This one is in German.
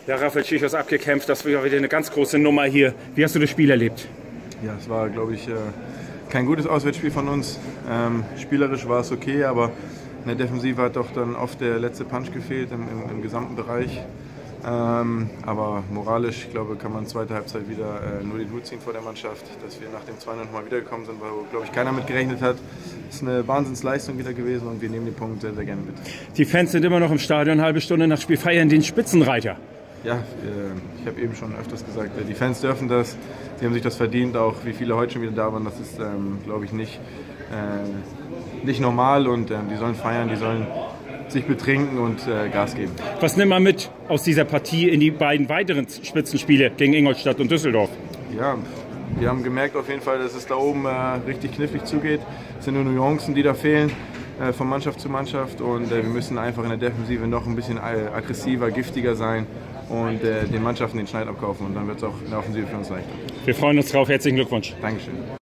Ja, Rafael Czichos abgekämpft, das war wieder eine ganz große Nummer hier. Wie hast du das Spiel erlebt? Ja, es war, glaube ich, kein gutes Auswärtsspiel von uns. Spielerisch war es okay, aber in der Defensive hat doch dann oft der letzte Punch gefehlt im gesamten Bereich. Aber moralisch, ich glaube, kann man zweite Halbzeit wieder nur den Hut ziehen vor der Mannschaft, dass wir nach dem 2-0 nochmal wiedergekommen sind, weil, glaube ich, keiner mit gerechnet hat. Es ist eine Wahnsinnsleistung wieder gewesen und wir nehmen den Punkt sehr, sehr gerne mit. Die Fans sind immer noch im Stadion, eine halbe Stunde nach Spiel feiern den Spitzenreiter. Ja, ich habe eben schon öfters gesagt, die Fans dürfen das, sie haben sich das verdient, auch wie viele heute schon wieder da waren, das ist, glaube ich, nicht normal und die sollen feiern, die sollen sich betrinken und Gas geben. Was nimmt man mit aus dieser Partie in die beiden weiteren Spitzenspiele gegen Ingolstadt und Düsseldorf? Ja, wir haben gemerkt auf jeden Fall, dass es da oben richtig knifflig zugeht. Es sind nur Nuancen, die da fehlen von Mannschaft zu Mannschaft und wir müssen einfach in der Defensive noch ein bisschen aggressiver, giftiger sein und den Mannschaften den Schneid abkaufen und dann wird es auch in der Offensive für uns leichter. Wir freuen uns drauf. Herzlichen Glückwunsch. Dankeschön.